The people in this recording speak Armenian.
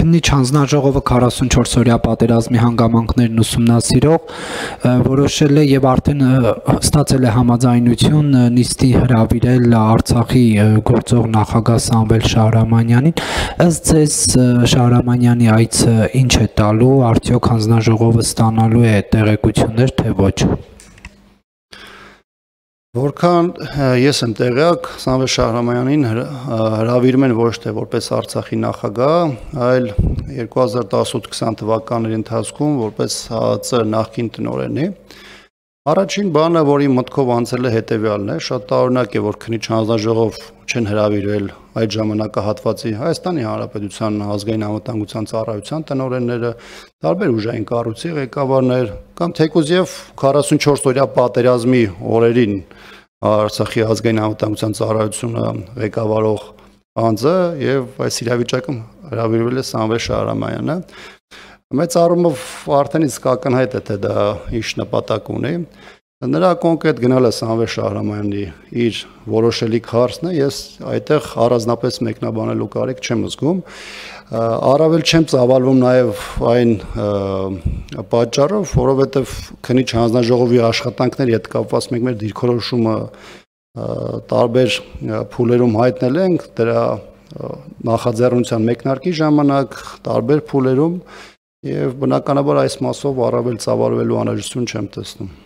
Քննիչ հանձնաժողովը 44-օրյա պատերազմի հանգամանքներն ուսումնասիրող որոշել է եւ արդեն ստացել է համաձայնություն նիստի հրավիրել Արցախի գործող նախագահ Սամվել Շահրամանյանին։ Ըստ ձեզ Շահրամանյանի այցը ինչ է տալու, արդյոք հանձնաժողովը ստանալու է տեղեկություններ, թե ոչ։ Որքան ես եմ տեղյակ, Սամվել Շահրամանյանին հրավիրում են ոչ թե որպես Արցախի նախագահ, այլ 2018-20 թվականների ընթացքում որպես ՀԱԾ նախկին տնօրենի։ Առաջին բանը, որի մտքով անցել է հետևյալն է, շատ տարօրինակ է, որ քննիչ հանձնաժողով չեն հրավիրվել այդ ժամանակահատվածի Հայաստանի Հանրապետության ազգային անվտանգության ծառայության տնօրենները, տարբեր ուժային կառույցի ղեկավարներ, կամ թեկուզ եւ 44-օրյա պատերազմի օրերին Արցախի ազգային անվտանգության ծառայությունը ղեկավարող անձը եւ այս իրավիճակում հրավիրվել է Սամվել Շահրամանյանը։ Մեծ առումով արդեն իսկ ակնհայտ է, թե դա ինչ նպատակ ունի։ Նրա կոնկրետ գնալը Սամվել Շահրամանյանի իր որոշելիք հարցն է, ես այդտեղ առանձնապես մեկնաբանելու կարիք չեմ զգում։ Առավել չեմ ծավալվում նաև այն պատճառով, որովհետև քննիչ հանձնաժողովի աշխատանքների հետ կապված մենք մեր դիրքորոշումը տարբեր փուլերում հայտնել ենք, դրա նախաձեռնության մեկնարկի ժամանակ, տարբեր փուլերում, եւ բնականաբար այս մասով առավել ծավալվելու անհրաժեշտություն չեմ տեսնում։